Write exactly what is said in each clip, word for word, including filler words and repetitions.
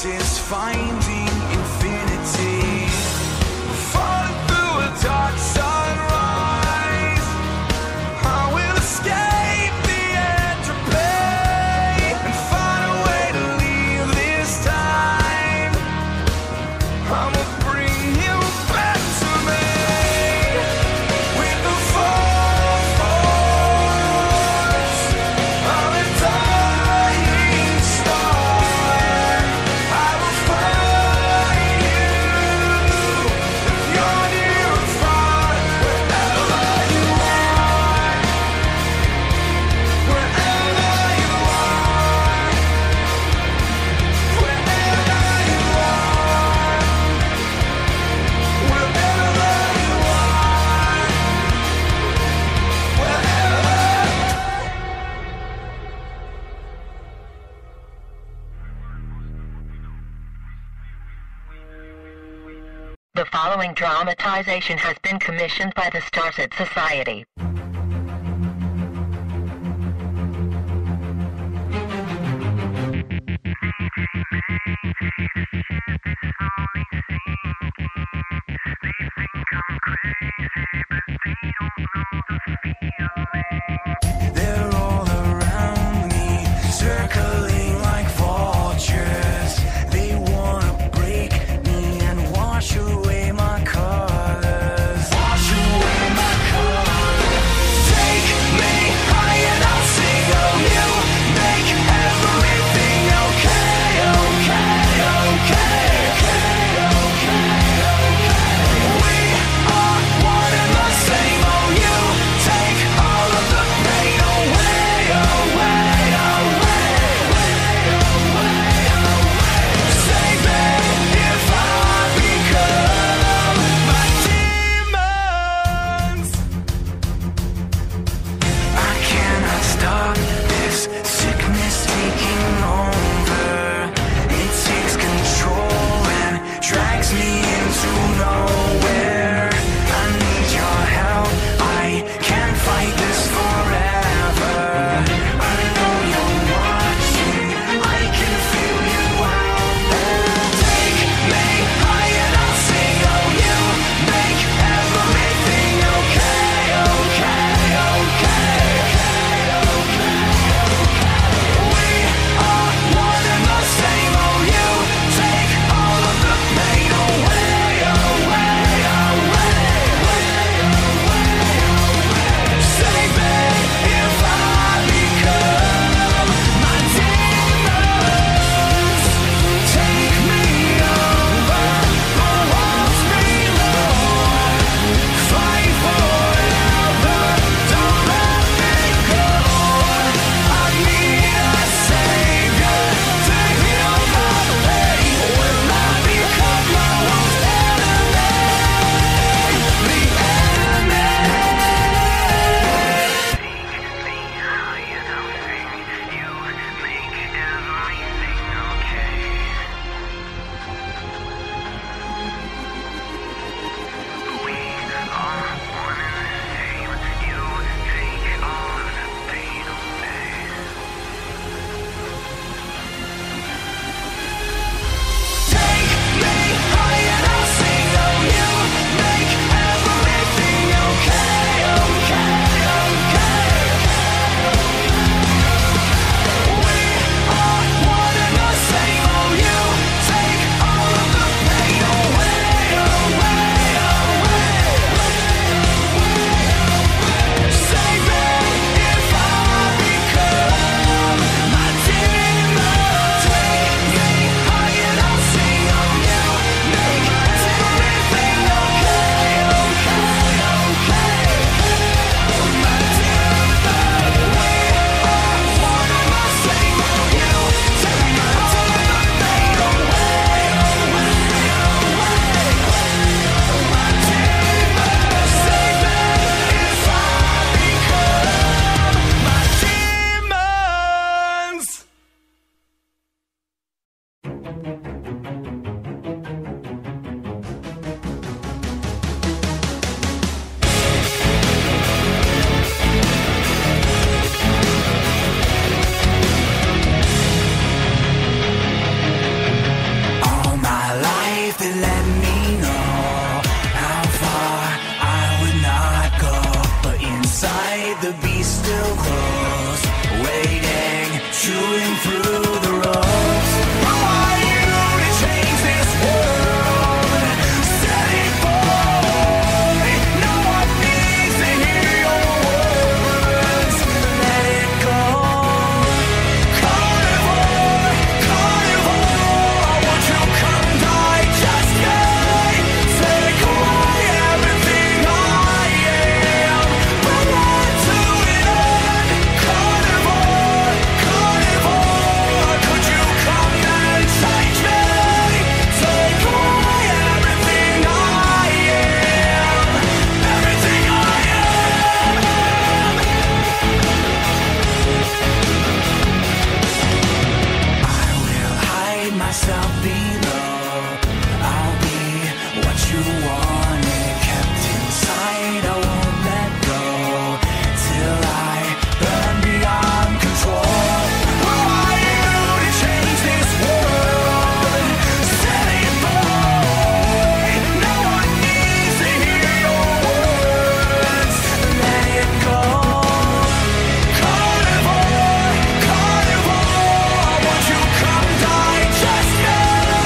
oasis, finding infinity, falling through a dark sunrise. I will escape the entropy and find a way to leave this time. I'ma bring you back to me with the full force of a dying star. I will find you if you're near or far, wherever you are, wherever you are, wherever you are, wherever you are, The following dramatization has been commissioned by the Starset Society. They're all around me, circling like vultures. They wanna break me and wash away my colors. Wash away my colors. myself below. I'll be what you wanted, kept inside. I won't let go till I burn beyond control. Who are you to change this world? Silly boy, no one needs to hear your words. Let it go. Carnivore, carnivore, won't you come die just now?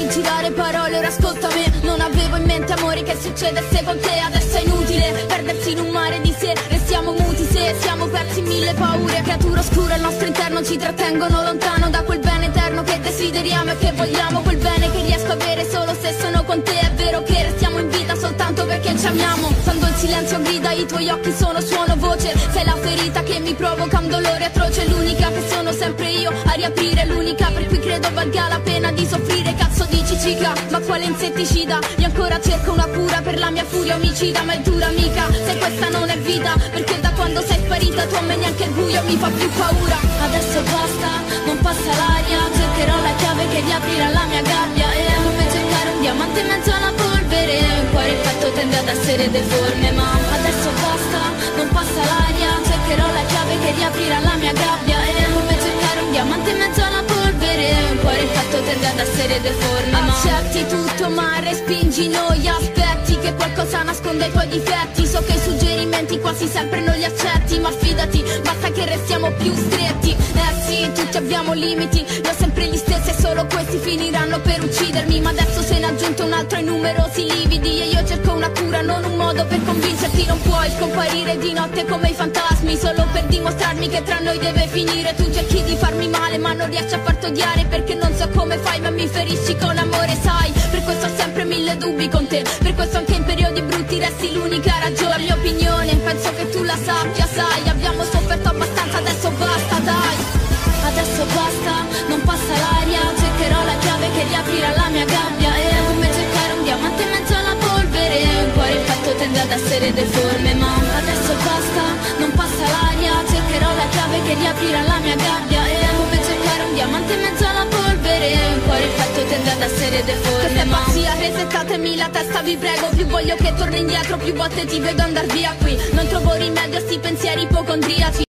non tirare parole, ora ascolta me. Non avevo in mente amore che succedesse con te. Adesso è inutile perdersi in un mare di sé. Restiamo muti se siamo persi in mille paure. Creatura oscura al nostro interno ci trattengono lontano da quel bene eterno che desideriamo e che vogliamo. Quel bene che riesco a avere solo se sono con te. È vero che restiamo in vita soltanto perché ci amiamo. Quando il silenzio grida i tuoi occhi sono suono voce. Sei la ferita che mi provoca un dolore atroce. L'unica che sono sempre io a riaprire. L'unica per cui credo valga la pena di soffrire. Cazzo dici cica, ma quale insetticida? Io ancora cerco una cura per la mia furia omicida. Ma è dura amica, se questa non è vita, perché da quando sei sparita tu a me neanche il buio mi fa più paura. Adesso basta, non passa l'aria. Cercherò la chiave che riaprirà la mia gabbia. E come cercare un diamante in mezzo alla polvere. Un cuore fatto tende ad essere deforme, ma adesso basta, non passa l'aria. Cercherò la chiave che riaprirà la mia gabbia. E come cercare un diamante in mezzo alla polvere. Un cuore fatto tende ad essere deforme, ma accetti tutto ma respingi noi aspetti che qualcosa nasconde i tuoi difetti. So che i suggerimenti quasi sempre non li accetti, ma fidati, basta che restiamo più stretti. Eh sì, tutti abbiamo limiti, io ho sempre gli stessi e solo questi finiranno per uccidermi. Ma adesso se ne è aggiunto un altro ai numerosi lividi. E io cerco una cura, non un modo per convincerti. Non puoi scomparire di notte come i fantasmi, solo per dimostrarmi che tra noi deve finire. Tu cerchi di farmi male ma non riesci a farti odiare, perché non so come fai ma mi ferisci con amore, sai. Per questo ho sempre mille dubbi con te, per questo anche in periodi brutti resti l'unica ragione. La mia opinione, penso che tu la sappia, sai. Abbiamo sofferto abbastanza, adesso basta, dai. Adesso basta, non passa l'aria. Cercherò la chiave che riaprirà la mia gabbia. E come cercare un diamante in mezzo alla polvere. Un cuore infetto tende ad essere deforme, ma adesso basta, non passa l'aria. Cercherò la chiave che riaprirà la mia gabbia. E come cercare un diamante in mezzo alla polvere. Un cuore infetto tende ad essere deforme, ma pazzia, resettatemi la testa vi prego. Più voglio che torni indietro, più volte ti vedo andar via qui. Non trovo rimedio a sti pensieri ipocondriaci.